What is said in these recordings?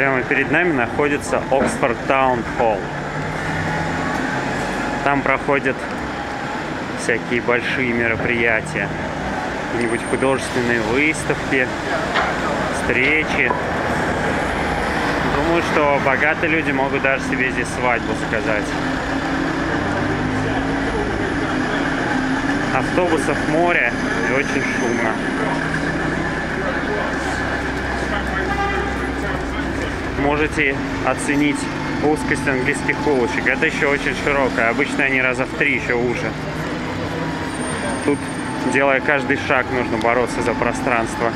Прямо перед нами находится Оксфорд Таун Холл. Там проходят всякие большие мероприятия. Какие-нибудь художественные выставки, встречи. Думаю, что богатые люди могут даже себе здесь свадьбу заказать. Автобусов море и очень шумно. Можете оценить узкость английских улочек. Это еще очень широкая. Обычно они раза в 3 еще уже. Тут, делая каждый шаг, нужно бороться за пространство.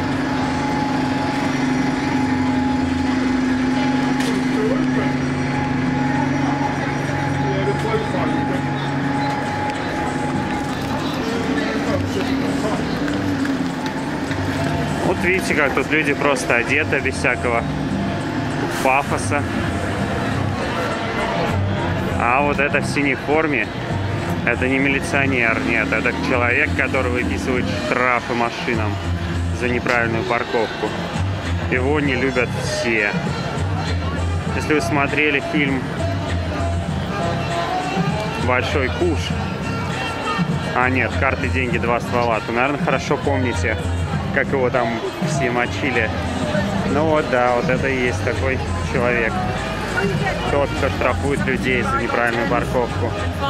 Вот видите, как тут люди просто одеты без всякого пафоса. А вот это в синей форме, это не милиционер, нет, это человек, который выписывает штрафы машинам за неправильную парковку. Его не любят все. Если вы смотрели фильм «Большой куш», а нет, «Карты, деньги, два ствола», то, наверное, хорошо помните, как его там все мочили. Ну вот, да, вот это и есть такой человек. Тот, кто штрафует людей за неправильную парковку.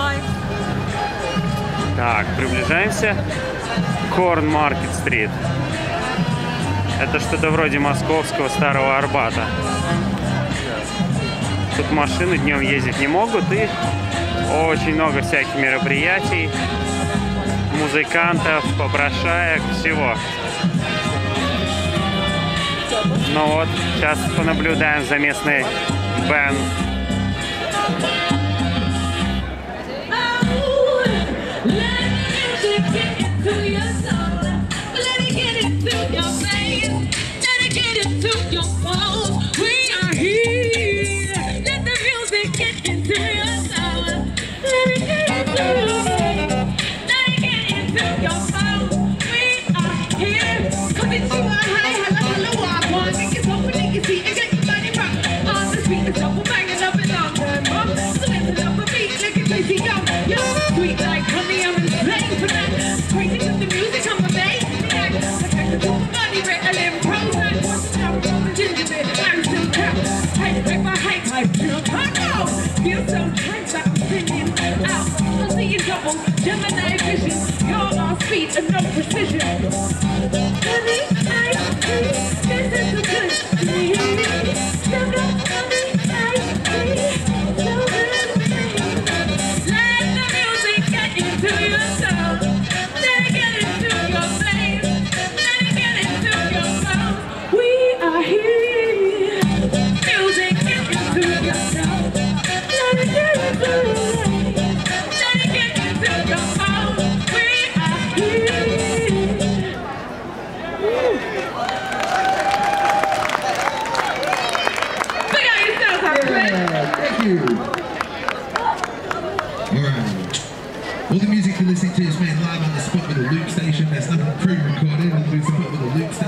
Так, приближаемся к Корн-Маркет-стрит. Это что-то вроде московского Старого Арбата. Тут машины днем ездить не могут, и очень много всяких мероприятий, музыкантов, попрошаек, всего. Ну вот, сейчас понаблюдаем за местной бэнд. Gemini vision, you're on speed and no precision. All right. All the music you're listening to is made live on the spot.